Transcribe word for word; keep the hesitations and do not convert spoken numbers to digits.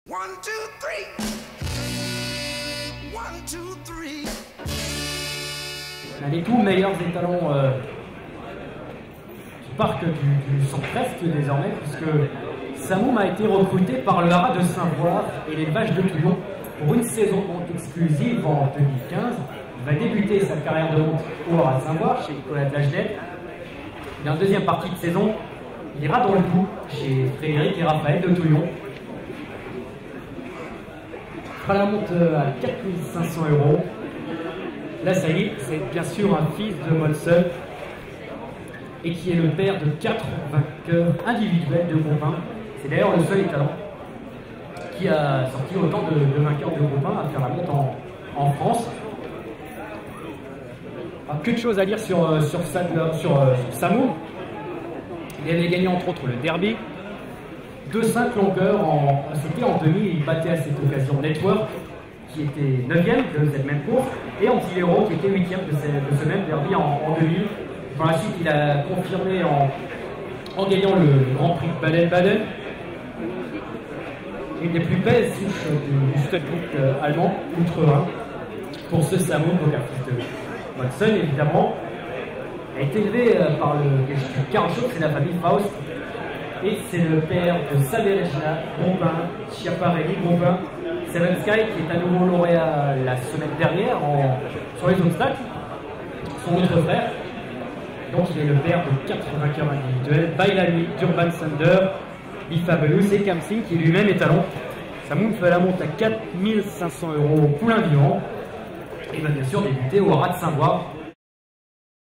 One, two, three. One, two, three. L'un des tout meilleurs étalons euh, du parc du, du centre-est désormais, puisque Samoum a été recruté par le Haras de Saint-Voir et les Vaches de Touillon pour une saison de monte exclusive en deux mille quinze. Il va débuter sa carrière de monte au Haras de Saint-Voir chez Nicolas de Lagenette. Et en deuxième partie de saison, il ira dans le coup chez Frédéric et Raphaël de Touillon. Il fera la monte à quatre mille cinq cents euros. Là, ça y est, c'est bien sûr un fils de Molson et qui est le père de quatre vainqueurs individuels de groupe un. C'est d'ailleurs le seul étalon qui a sorti autant de, de vainqueurs de groupe un à faire la monte en, en France. Alors, que de choses à dire sur, sur, Sadler, sur, euh, sur Samoum. Il avait gagné entre autres le derby. deux cinq longueurs, en, c'était en demi, il battait à cette occasion Network, qui était neuvième de cette même course, et Antilero, qui était huitième de, de ce même derby en, en demi. Par la suite, il a confirmé en, en gagnant le Grand Prix de Baden-Baden, une des plus belles souches du, du Studbook euh, allemand, outre un, pour ce Samoum, donc un fils de Watson, évidemment, a été élevé euh, par le Karl Schultz, c'est la famille Faust. Et c'est le père de Saverejna Bombin, Schiaparelli Bombin, Seven Sky, qui est à nouveau lauréat la semaine dernière en, sur les obstacles, son autre frère. Donc il est le père de quatre vainqueurs individuels, Bailani, Durban Thunder, Bifabelous et Kamsing, qui lui-même est talon. Samoum fait la monte à quatre mille cinq cents euros poulain vivant. Et va bien sûr débuter au Haras de Saint-Voir